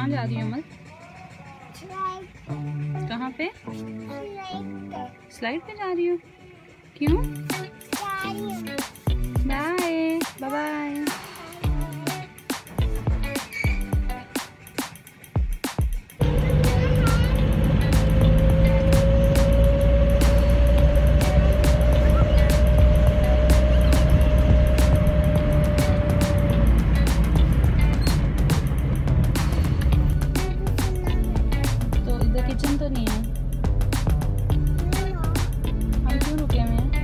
कहाँ जा रही हो अमल? कहाँ पे? स्लाइड पे जा रही हो? क्यों? Bye bye. तो इधर किचन तो नहीं है, हम क्यों रुके हुए हैं?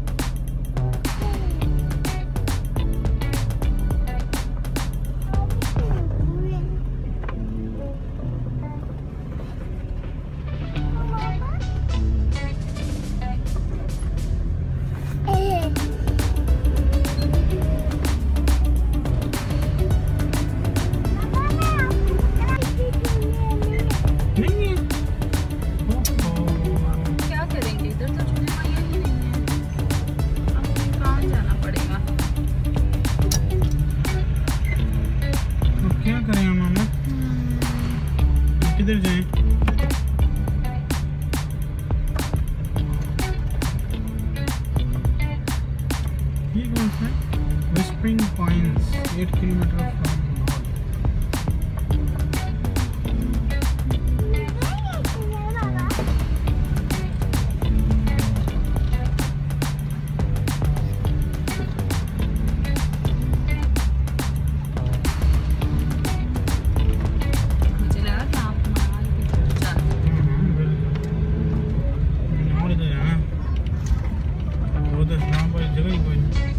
किधर जाएं? ये कौन सा है? विस्परिंग पॉइंट्स 8 किलोमीटर फ्रॉम जगह ही कोई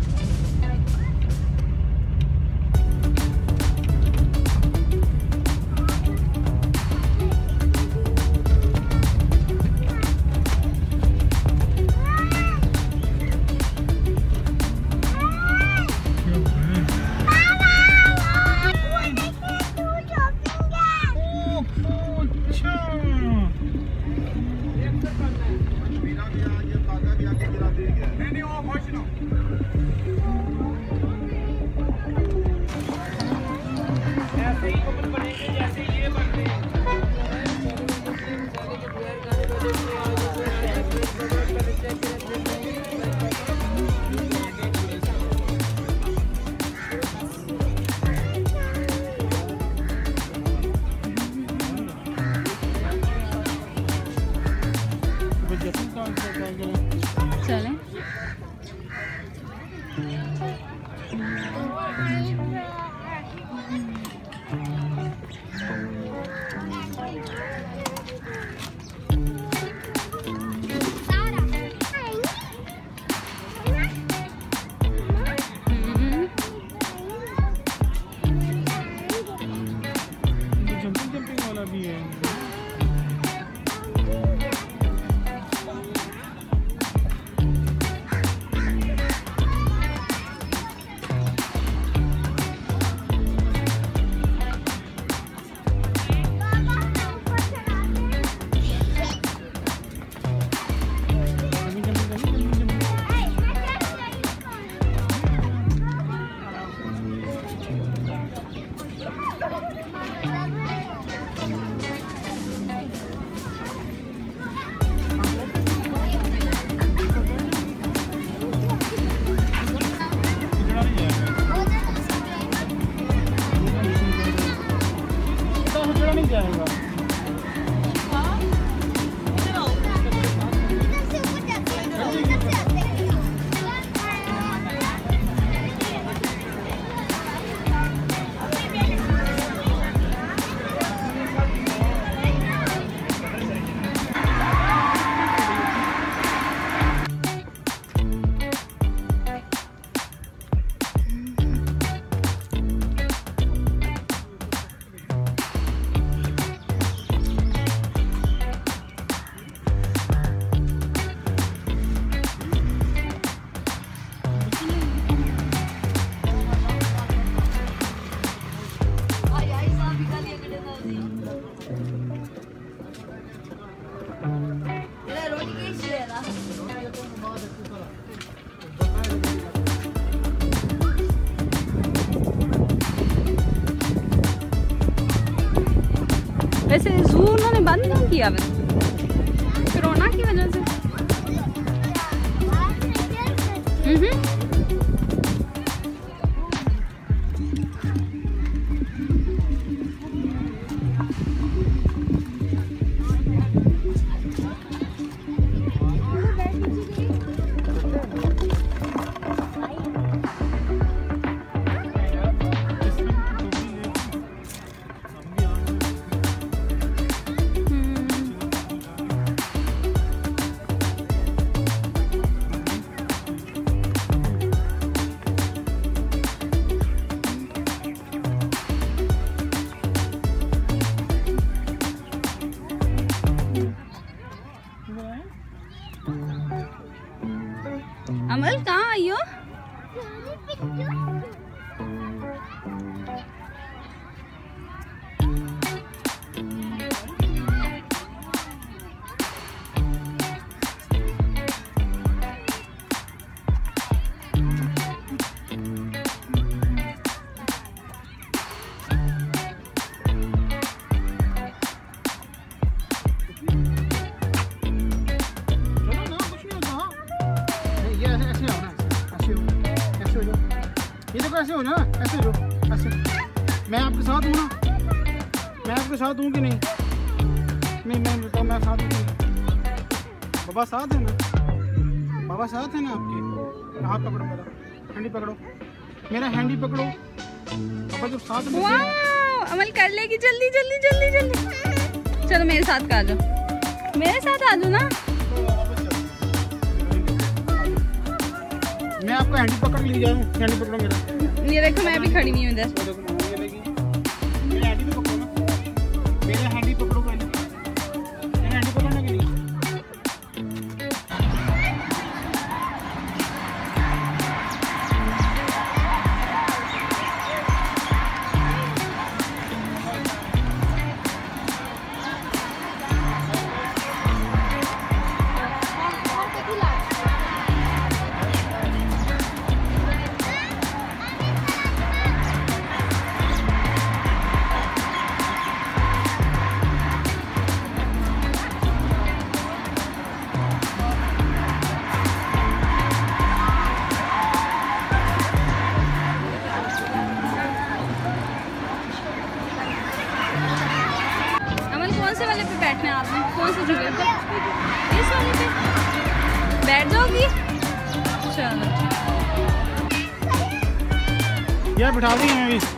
चलें। जंपिंग वाला भी है। नहीं जाएगा। वैसे जू उन्होंने बंद क्यों किया कोरोना की वजह से? अमल कहाँ आई हो? ये देखो ऐसे हो ना, ऐसे हो ऐसे। मैं आपके साथ हूँ ना, मैं आपके साथ हूँ कि नहीं? नहीं मैं बताओ, मैं साथ हूँ। बाबा साथ है ना, बाबा साथ है ना आपके। हाथ पकड़ो मेरा, हैंडी पकड़ो, मेरा हैंडी पकड़ो। बाबा जब साथ में अमल कर लेगी, जल्दी जल्दी जल्दी जल्दी। चलो मेरे साथ का आ जाओ, मेरे साथ आ जाओ ना। मैं आपका हैंडी पकड़ ली जाऊँ, हैंडी पकड़ो मेरा। ये देखो मैं भी खड़ी हुई हूँ इधर। मेरा हैंडी भी पकड़ो ना, मेरा हैंडी पकड़ो पहले। मेरा हैंडी पकड़ना कि नहीं? कौन से वाले पे बैठना है आपने? कौन से झूले पे? इस वाले पे बैठ जाओगी? चलो यार बिठा दी हैं अभी।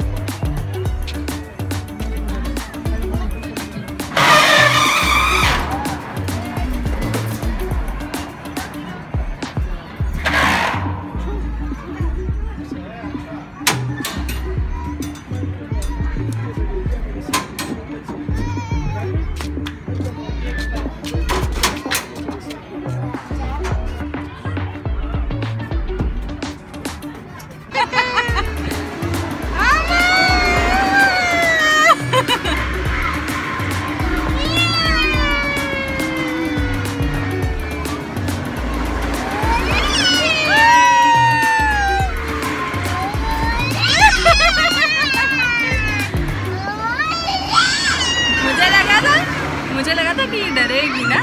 मुझे लगा था कि डरेगी ना।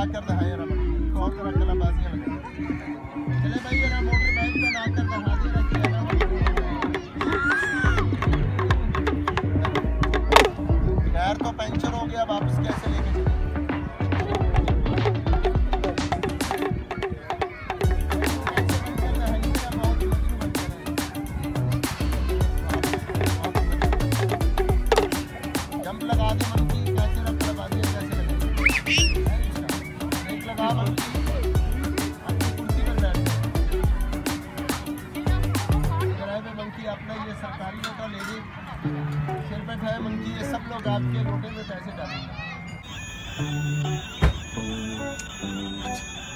चला कर दिखाए जरा, बहुत तरह कलाबाजियाँ लगाई। चले भाई जरा मोटर बाइक का ला कर दिखा दे रखी है ना, टायर तो पंचर हो गया, वापस कैसे लेके चले? जंप लगा दे मंकी, कैसे रख लगा दिया, कैसे लगे ब्रेक लगा मंकी, अपनी कुर्सी पर बैठ ड्राइवर मंकी अपना ये सरकारी नोटा ले दे, सिर पे है मंकी, ये सब लोग आपके लोटे में पैसे डालेंगे।